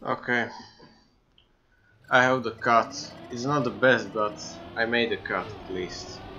Okay, I have the cut. It's not the best, but I made a cut at least.